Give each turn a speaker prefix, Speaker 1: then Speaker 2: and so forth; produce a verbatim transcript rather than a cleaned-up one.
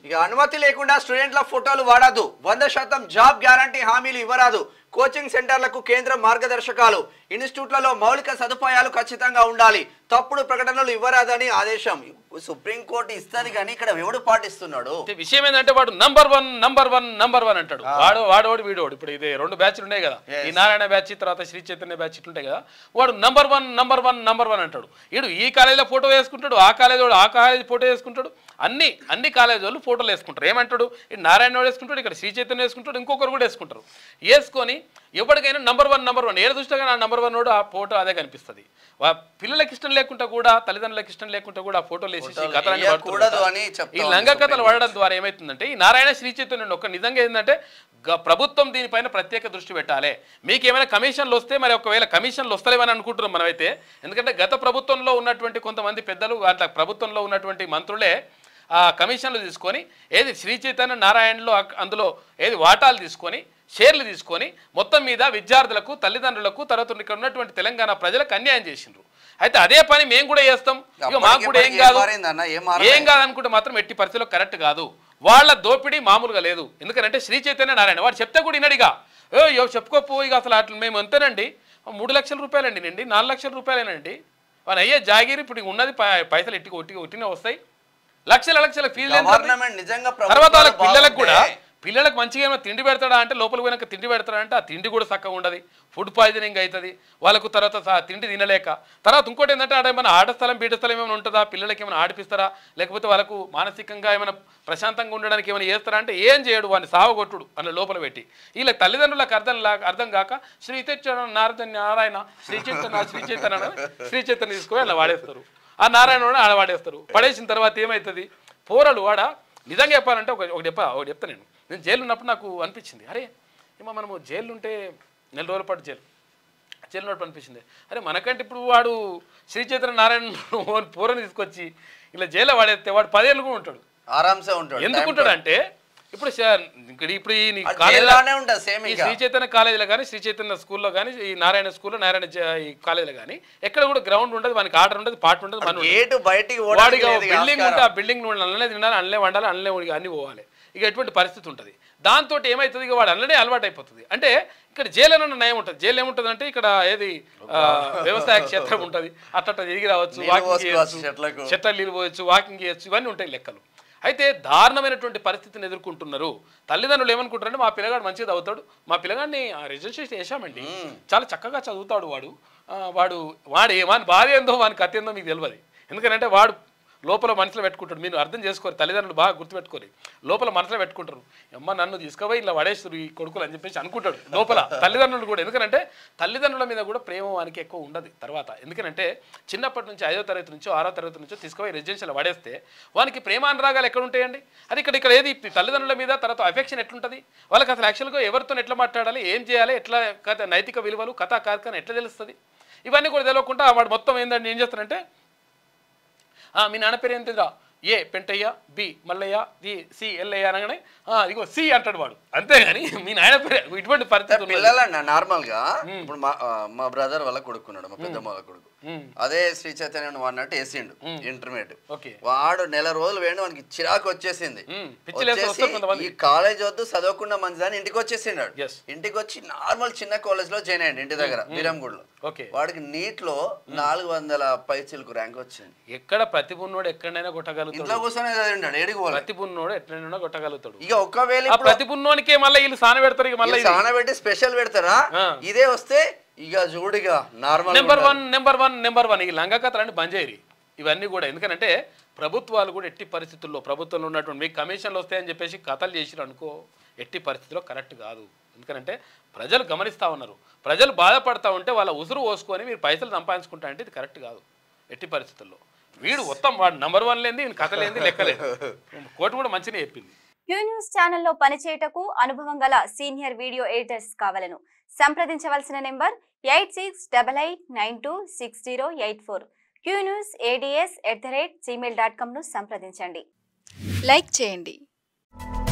Speaker 1: ఇక అనుమతి లేకుండా స్టూడెంట్ల ఫోటోలు వాడద్దు, వంద శాతం జాబ్ గ్యారంటీ హామీలు ఇవ్వరాదు, కోచింగ్ సెంటర్లకు కేంద్ర మార్గదర్శకాలు, ఇన్స్టిట్యూట్లలో మౌలిక సదుపాయాలు ఖచ్చితంగా ఉండాలి, తప్పుడు ప్రకటనలు ఇవ్వరాదని ఆదేశం. సుప్రీంకోర్టు ఇస్తుంది కానీ ఇక్కడ ఎవడు పాటిస్తున్నాడు?
Speaker 2: విషయం ఏంటంటే వాడు number one number one number one అంటాడు. వాడు వాడోడు వీడోడు. ఇప్పుడు ఇది రెండు బ్యాచ్లు ఉన్నాయి కదా, ఈ నారాయణ బ్యాచ్ తర్వాత శ్రీ చైతన్య బ్యాచ్ ఇట్లుంటాయి కదా. వాడు number one number one number one అంటాడు. వీడు ఈ కాలేజీలో ఫోటో వేసుకుంటాడు, ఆ కాలేజ్ వాడు ఆ కాలేజ్ ఫోటో వేసుకుంటాడు, అన్ని అన్ని కాలేజ్ వాళ్ళు ఫోటోలు వేసుకుంటారు. ఏమంటాడు, ఈ నారాయణ వాడు వేసుకుంటాడు, ఇక్కడ శ్రీ చైతన్య వేసుకుంటాడు, ఇంకొకరు కూడా వేసుకుంటారు. వేసుకొని ఎవరికైనా నంబర్ వన్ నంబర్ వన్ ఏడు చూసినా కానీ ఆ నంబర్ వన్ వాడు ఆ ఫోటో అదే కనిపిస్తుంది. పిల్లలకి ఇష్టం లేకుండా కూడా తల్లిదండ్రులకు ఇష్టం లేకుండా కూడా ఆ ఫోటోలు వేసేసి కథలన్నీ ఈ లంగ కథలు వాడడం ద్వారా ఏమవుతుందంటే ఈ నారాయణ శ్రీ చైతన్య ఒక నిజంగా ఏంటంటే ప్రభుత్వం దీనిపైన ప్రత్యేక దృష్టి పెట్టాలి. మీకు ఏమైనా కమిషన్లు వస్తే మరి ఒకవేళ కమిషన్లు వస్తలేవని అనుకుంటున్నాం మనమైతే. ఎందుకంటే గత ప్రభుత్వంలో ఉన్నటువంటి కొంతమంది పెద్దలు అట్లా ప్రభుత్వంలో ఉన్నటువంటి మంత్రులే ఆ కమిషన్లు తీసుకొని ఏది శ్రీ చైతన్య నారాయణలో అందులో ఏది వాటాలు తీసుకొని షేర్లు తీసుకొని మొత్తం మీద విద్యార్థులకు తల్లిదండ్రులకు తర్వాత ఇక్కడ ఉన్నటువంటి తెలంగాణ ప్రజలకు అన్యాయం చేసిండ్రు. అయితే అదే పని మేము కూడా చేస్తాం. ఇక మాకు కూడా ఏం కాదు ఏం కాదనుకుంటే మాత్రం ఎట్టి పరిస్థితిలో కరెక్ట్ కాదు. వాళ్ళ దోపిడీ మామూలుగా లేదు. ఎందుకంటే శ్రీ చైతన్య నారాయణ వాడు చెప్తే కూడా వినడిగా ఏ చెప్పుకోపో ఇక అసలు అట్లా మేము అంతేనండి మూడు లక్షల రూపాయలండి నండి నాలుగు లక్షల రూపాయలేనండి వాడు అయ్యే జాగిరి ఇప్పుడు ఉన్నది పైసలు ఎట్టి ఒట్టి ఒట్టినే వస్తాయి లక్షల లక్షల ఫీజు. తర్వాత వాళ్ళ పిల్లలకు కూడా పిల్లలకు మంచిగా ఏమైనా తిండి పెడతాడా అంటే లోపలికి పోయినాక తిండి పెడతాడా అంటే ఆ తిండి కూడా చక్కగా ఉండదు, ఫుడ్ పాయిజనింగ్ అవుతుంది వాళ్ళకు. తర్వాత తిండి తినలేక తర్వాత ఇంకోటి ఏంటంటే ఆడ ఏమైనా ఆట స్థలం బీట స్థలం ఏమైనా ఉంటుందా, పిల్లలకి ఏమైనా ఆడిపిస్తారా, లేకపోతే వాళ్ళకు మానసికంగా ఏమైనా ప్రశాంతంగా ఉండడానికి ఏమైనా చేస్తారా అంటే ఏం చేయడు, వాడిని సావగొట్టుడు అని లోపల పెట్టి. వీళ్ళ తల్లిదండ్రులకు అర్థం అర్థం కాక శ్రీ చైతన్య నారద నారాయణ శ్రీ చైతన్య శ్రీ చైతన్య శ్రీ చైతన్య తీసుకొని అలా వాడేస్తారు. ఆ నారాయణ కూడా ఆడ వాడేస్తారు. పడేసిన తర్వాత ఏమవుతుంది పోరలు వాడ నిజంగా చెప్పాలంటే ఒక ఒకటి చెప్ప ఒకటి చెప్తా నేను నేను జైలు ఉన్నప్పుడు నాకు అనిపించింది అరే ఏమో మనము జైలు ఉంటే నెల రోజుల పాటు జైలు జైలు ఉన్నప్పుడు అనిపించింది అరే మనకంటే ఇప్పుడు వాడు శ్రీ చైతన్య నారాయణ పూరని తీసుకొచ్చి ఇలా జైల్లో వాడేస్తే వాడు పదేళ్ళు కూడా ఉంటాడు, ఆరాంసే ఉంటాడు. ఎందుకుంటాడు అంటే ఇప్పుడు ఇప్పుడు ఈ శ్రీ చైతన్య కాలేజీలో కానీ శ్రీ చైతన్య స్కూల్లో కానీ ఈ నారాయణ స్కూల్లో నారాయణ ఈ కాలేజీలో కానీ ఎక్కడ కూడా గ్రౌండ్ ఉండదు, మనకి ఆర్డర్ ఉండదు, పాట ఉండదు. మన వాడిగా బిల్డింగ్ ఉంటే ఆ బిల్డింగ్ అల్లనే తినాలి, అల్లనే వండాలి, అల్లనే అన్ని పోవాలి. ఇక ఎటువంటి పరిస్థితి ఉంటుంది. దాంతో ఏమవుతుంది ఇక వాడు అల్లనే అలవాటు అయిపోతుంది. అంటే ఇక్కడ జైలు అన్న నయం ఉంటుంది. జైలు ఏముంటుంది అంటే ఇక్కడ ఏది వ్యవసాయ క్షేత్రం ఉంటుంది, అట్లా తిరిగి రావచ్చు, వాకింగ్ చేయవచ్చు, చెట్ల నీళ్ళు పోయచ్చు, వాకింగ్ చేయొచ్చు, ఇవన్నీ ఉంటాయి లెక్కలు. అయితే దారుణమైనటువంటి పరిస్థితిని ఎదుర్కొంటున్నారు. తల్లిదండ్రులు ఏమనుకుంటారంటే మా పిల్లగాడు మంచిగా చదువుతాడు, మా పిల్లగాడిని రిజిస్ట్రేషన్ చేశామండి చాలా చక్కగా చదువుతాడు వాడు వాడు వాడు ఏమని బాధ ఏందో వాని కథ ఏందో మీకు తెలియదు. ఎందుకంటే వాడు లోపల మనసులో పెట్టుకుంటాడు. మీరు అర్థం చేసుకోరు, తల్లిదండ్రులు బాగా గుర్తుపెట్టుకోరు, లోపల మనసులో పెట్టుకుంటారు. అమ్మ నన్ను తీసుకుపోయి ఇలా పడేస్తారు ఈ కొడుకులు అని చెప్పేసి అనుకుంటాడు లోపల తల్లిదండ్రులు కూడా. ఎందుకంటే తల్లిదండ్రుల మీద కూడా ప్రేమ వానికి ఎక్కువ ఉండదు తర్వాత. ఎందుకంటే చిన్నప్పటి నుంచి ఐదో తరగతి నుంచో ఆరో తరగతి నుంచో తీసుకుపోయి రెసిడెన్షియల్ పడేస్తే వానికి ప్రేమానురాగాలు ఎక్కడ ఉంటాయండి? అది ఇక్కడ ఇక్కడ ఏది తల్లిదండ్రుల మీద తర్వాత అఫెక్షన్ ఎట్లుంటుంది వాళ్ళకి అసలు యాక్చువల్గా ఎవరితో ఎట్లా మాట్లాడాలి, ఏం చేయాలి, ఎట్లా కథ నైతిక విలువలు కథా కార్యక్రమం ఎట్లా తెలుస్తుంది, ఇవన్నీ కూడా తెలియకుండా వాడు మొత్తం ఏంటంటే ఏం చేస్తారంటే మీ నాన్న పేరు ఏంటిదిరా A Pentayya, B Mallayya, the C Ellayya అనగానే ఇగో సి అంటాడు వాడు. అంతేగాని మీ నాయన పేరు ఇటువంటి పరిస్థితి
Speaker 1: పిల్లలన్న నార్మల్ గా ఇప్పుడు మా మా బ్రదర్ వాళ్ళ కొడుకున్నాడు, మా పెద్దమ్మ వాళ్ళ కొడుకు అదే శ్రీ చైతన్య వాడినట్టు వేసిండు ఇంటర్మీడియట్. వాడు నెల రోజులు వేయండి వానికి చిరాకు వచ్చేసింది, ఈ కాలేజ్ వద్దు చదవకుండా మంచిదని ఇంటికి వచ్చేసిండు. ఇంటికి వచ్చి నార్మల్ చిన్న కాలేజ్ లో జాయిన్ అయ్యండి ఇంటి దగ్గర బీరంగూడలో. వాడికి నీట్ లో నాలుగు వందల పైసలకు ర్యాంక్ వచ్చింది.
Speaker 2: ఎక్కడ ప్రతిభున్నోడు ఎక్కడైనా కొట్టగలుగుతాడు,
Speaker 1: ఇంట్లో కూర్చొని చదివిండు ఏడికి
Speaker 2: ప్రతిభున్నోడు ఎట్లైనా కొట్టగలుగుతాడు.
Speaker 1: ఇక ఒకవేళ
Speaker 2: ప్రతిభున్నోనికే మళ్ళీ వీళ్ళు సాన పెడతారు, ఇక మళ్ళీ
Speaker 1: సాన పెట్టి స్పెషల్ పెడతారా ఇదే వస్తే ఇక చూడిగా normal
Speaker 2: number one number one number one ఈ లంగా కథలన్నీ బంద్ చేయరు ఇవన్నీ కూడా. ఎందుకంటే ప్రభుత్వాలు కూడా ఎట్టి పరిస్థితుల్లో ప్రభుత్వంలో ఉన్నటువంటి మీకు కమిషన్లు వస్తాయని చెప్పేసి కథలు చేసిరు అనుకో ఎట్టి పరిస్థితుల్లో కరెక్ట్ కాదు. ఎందుకంటే ప్రజలు గమనిస్తూ ఉన్నారు, ప్రజలు బాధపడతా ఉంటే వాళ్ళ ఉసురు పోసుకొని మీరు పైసలు సంపాదించుకుంటా అంటే ఇది కరెక్ట్ కాదు ఎట్టి పరిస్థితుల్లో. వీడు మొత్తం వాడు నెంబర్ వన్ లేని కథ లేని లెక్కలేదు. కోర్టు కూడా మంచిగా చెప్పింది.
Speaker 3: క్యూ న్యూస్ ఛానల్లో పనిచేయటకు అనుభవం గల సీనియర్ వీడియో ఎడిటర్స్ కావాలను సంప్రదించవలసిన number eight six double eight nine two six zero eight four. Q news ads at the rate Gmail dot com ను సంప్రదించండి.
Speaker 4: లైక్ చేయండి.